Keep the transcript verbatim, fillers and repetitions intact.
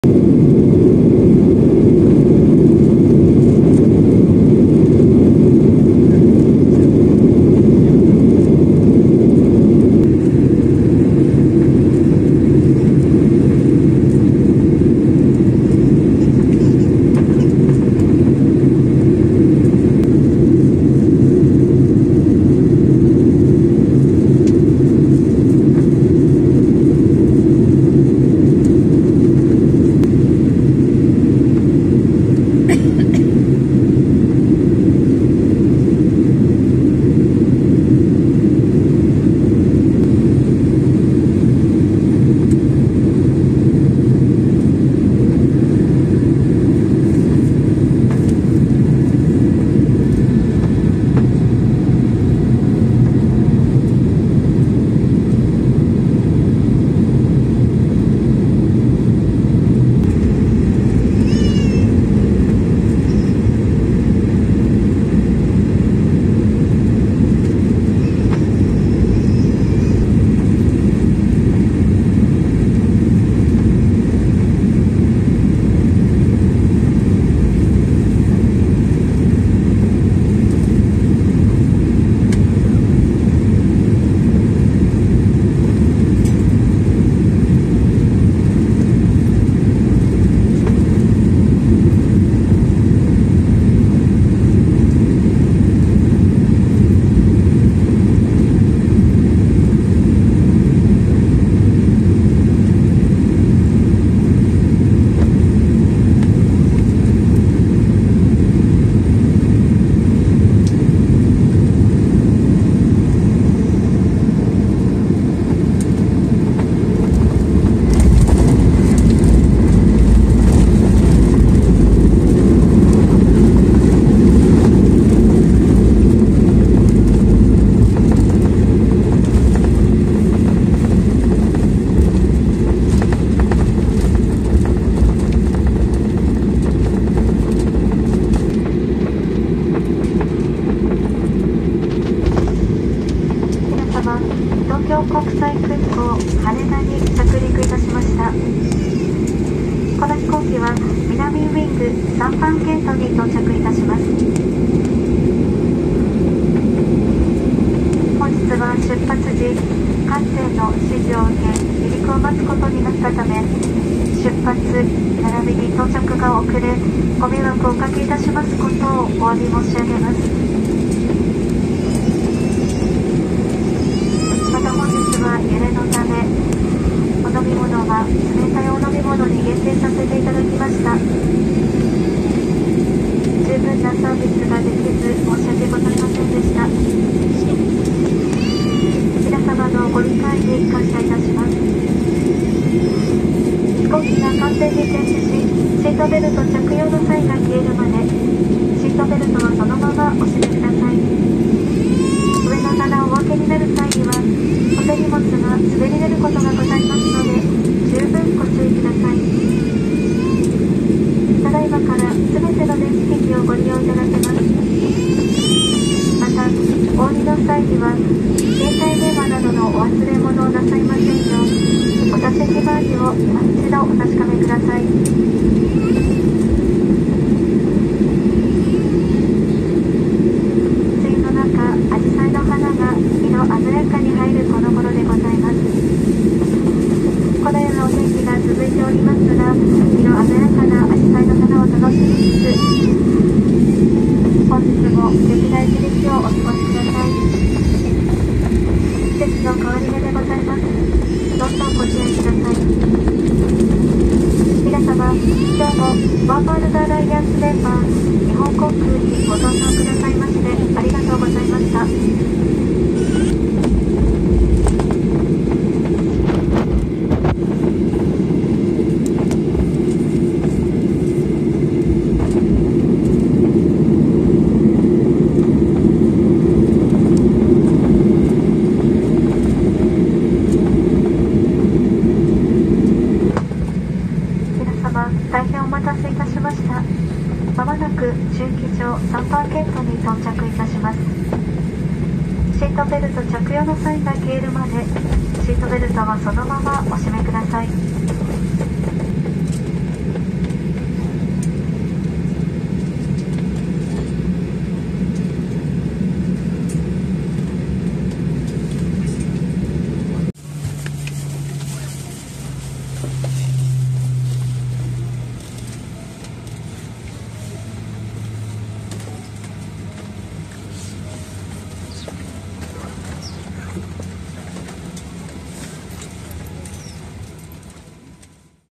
東京国際空港羽田に着陸いたしました。この飛行機は南ウィングさんばんゲートに到着いたします。本日は出発時管制の指示を受け離陸を待つことになったため、出発並びに到着が遅れご迷惑をおかけいたしますことをお詫び申し上げます。揺れのためお飲み物は冷たいお飲み物に限定させていただきました。十分なサービスができず申し訳ございませんでした。皆様のご理解に感謝いたします。飛行機が完全に停止し、シートベルト着用の際が消えるまでシートベルトはそのままお締めください。上の棚をお開けになる際にはお手荷物が滑り出ることがございますので十分ご注意ください。ただいまからすべての電子機器をご利用いただけます。またお降りの際には携帯電話などのお忘れ物をなさいませんようお座席周りを今一度お確かめください。アジサイの花が色鮮やかに入るこの頃でございます。このようなお天気が続いておりますが、色鮮やかなアジサイの花を楽しみつつ本日も素敵な一日をお過ごしください。季節の変わり目でございます。どうぞご注意ください。皆様、今日もワーマールドアライアンスメンバー日本航空にご搭乗くださいましてありがとうございました。大変お待たせいたしました。まもなく駐機場さんばんゲートに到着いたします。シートベルト着用の際が消えるまでシートベルトはそのままお締めください。